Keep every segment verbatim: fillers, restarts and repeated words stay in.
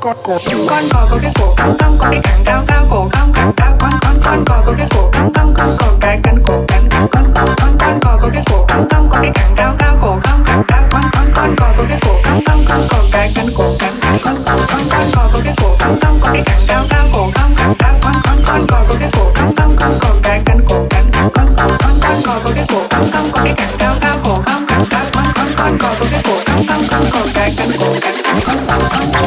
con cò với cái cổ cong cong, có cái cẳng cao cao cổ cong cẳng cao, con con con cò với cái cổ cong cong, con cò cái cắn cổ cắn, con con con cò với cái cổ cong cong, có cái cẳng cao cao cổ cong cẳng cao, con con con cò với cái cổ cong cong, con cò cái cắn cổ cắn, con con con cò với cái cổ cong cong, có cái cẳng cao cao cổ cong cẳng cao, con con con cò với cái cổ cong cong, con cò cái cắn cổ cắn, con con con cò với cái cổ cong cong, có cái cẳng cao cao cổ cong cẳng cao, con con con cò với cái cổ cong cong, con cò cái cắn cổ cắn, con con con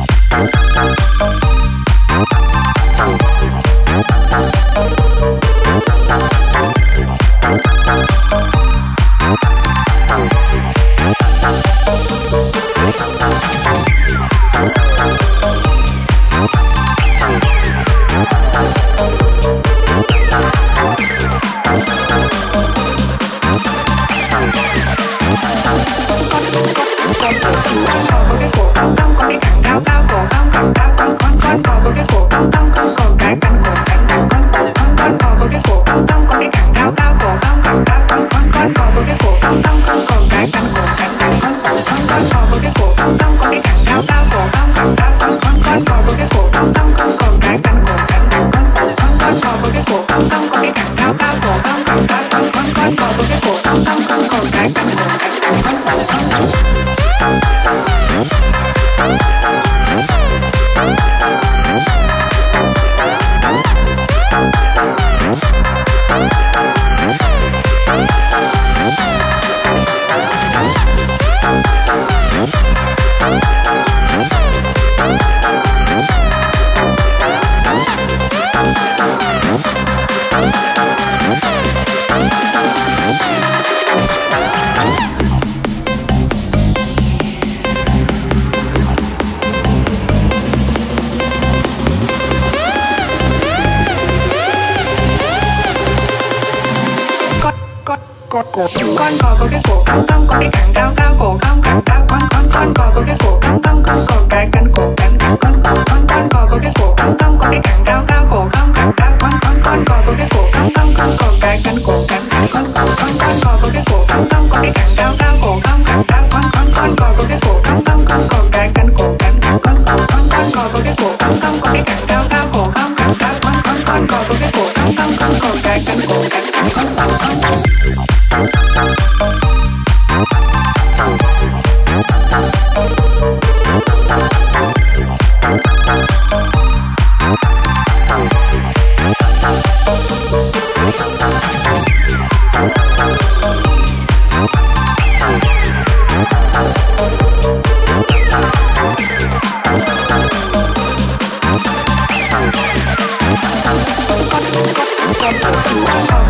con cò với cái cổ cong cong, có cái cẳng cao cao cổ cong cẳng cao, con con con cò với cái cổ cong cong, con cò cái cắn cổ cắn, con con con cò với cái cổ cong cong, có cái cẳng cao cao cổ cong cẳng cao, con con con cò với cái cổ cong cong, con cò cái cắn cổ cắn, con con con cò với cái cổ cong cong, có cái cẳng cao cao cổ cong cẳng cao, con con con cò với cái cổ cong cong, con cò cái cắn cổ cắn, con con con cò với cái cổ cong cong, có cái cẳng cao cao cổ cong cẳng cao, con con con cò với cái cổ cong cong, con cò cái cắn cổ cắn, con con con con